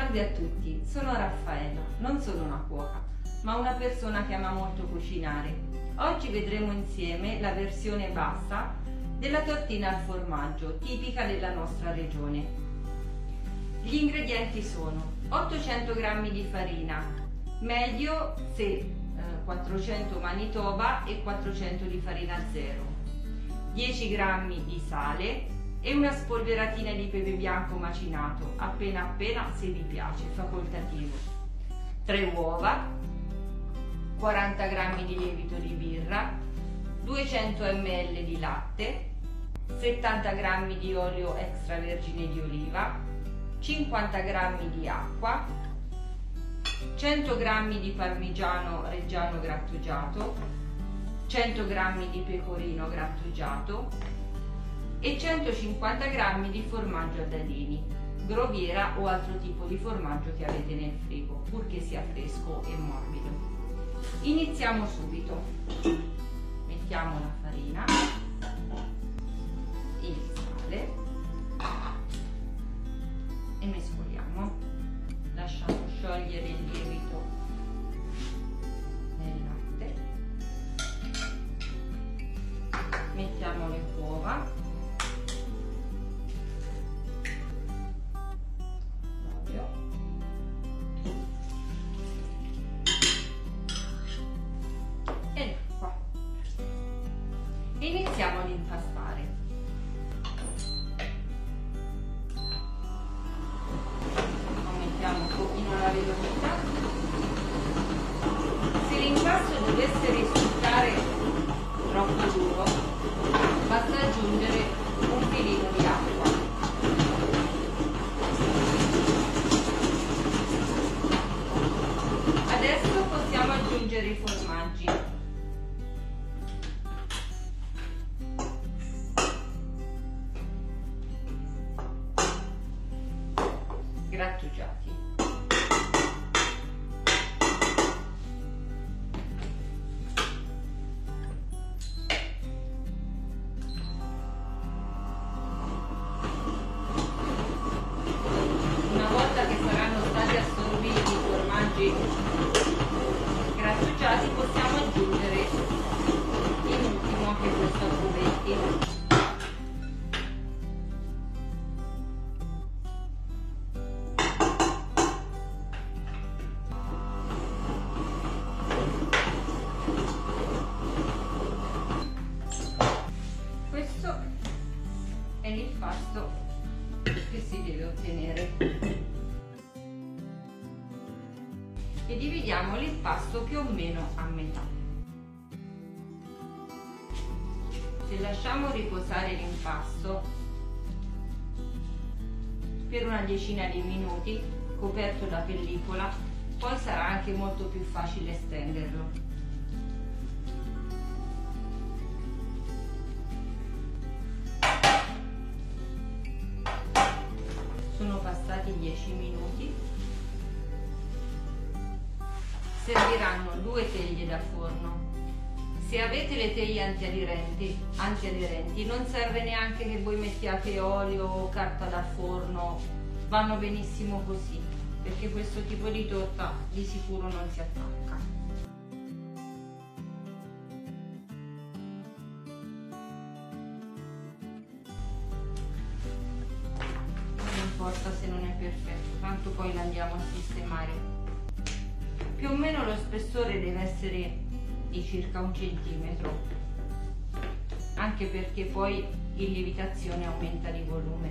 Salve a tutti, sono Raffaella, non sono una cuoca, ma una persona che ama molto cucinare. Oggi vedremo insieme la versione bassa della tortina al formaggio, tipica della nostra regione. Gli ingredienti sono 800 g di farina, meglio se 400 Manitoba e 400 di farina zero, 10 g di sale e una spolveratina di pepe bianco macinato, appena se vi piace, facoltativo, 3 uova, 40 g di lievito di birra, 200 ml di latte, 70 g di olio extravergine di oliva, 50 g di acqua, 100 g di parmigiano reggiano grattugiato, 100 g di pecorino grattugiato e 150 g di formaggio a dadini, groviera o altro tipo di formaggio che avete nel frigo, purché sia fresco e morbido. Iniziamo subito. Mettiamo la farina, il sale e mescoliamo. Lasciamo sciogliere il lievito nel latte. Mettiamo le uova, l'olio e l'acqua. Iniziamo ad impastare. Aumentiamo un pochino la velocità. Se l'impasto dovesse risultare troppo duro, basta aggiungere un filino di acqua. Adesso possiamo aggiungere i formaggi. Grattugiati. Una volta che saranno stati assorbiti i formaggi grattugiati, possiamo aggiungere in ultimo anche questo a cubetti. Questo è l'impasto che si deve ottenere. E dividiamo l'impasto più o meno a metà. Se lasciamo riposare l'impasto per una decina di minuti, coperto da pellicola, poi sarà anche molto più facile stenderlo. Sono passati 10 minuti. Serviranno 2 teglie da forno. Se avete le teglie antiaderenti, non serve neanche che voi mettiate olio o carta da forno, vanno benissimo così, perché questo tipo di torta di sicuro non si attacca. Non importa se non è perfetto, tanto poi la andiamo a sistemare. Più o meno lo spessore deve essere di circa 1 centimetro, anche perché poi in lievitazione aumenta di volume.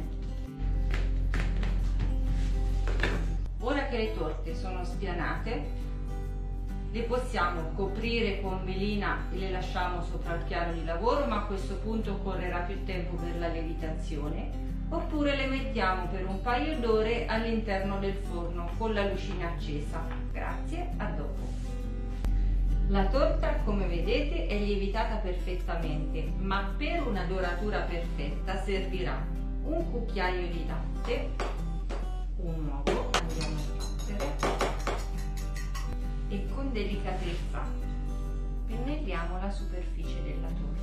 Ora che le torte sono spianate, le possiamo coprire con velina e le lasciamo sopra il piano di lavoro, ma a questo punto occorrerà più tempo per la lievitazione, oppure le mettiamo per un paio d'ore all'interno del forno con la lucina accesa. Grazie, a dopo. La torta, come vedete, è lievitata perfettamente, ma per una doratura perfetta servirà un cucchiaio di latte, un uovo, andiamo a battere, e con delicatezza pennelliamo la superficie della torta.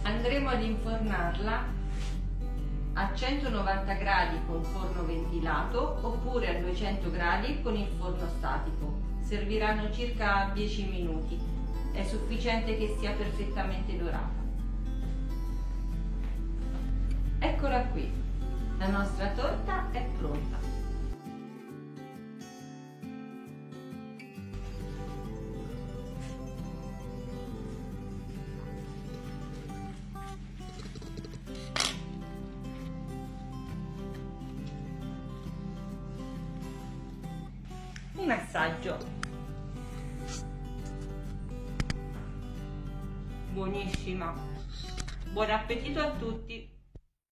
Andremo ad infornarla a 190 gradi con forno ventilato oppure a 200 gradi con il forno statico. Serviranno circa 10 minuti. È sufficiente che sia perfettamente dorata. Eccola qui, la nostra torta è pronta. Un assaggio. Buonissima. Buon appetito a tutti.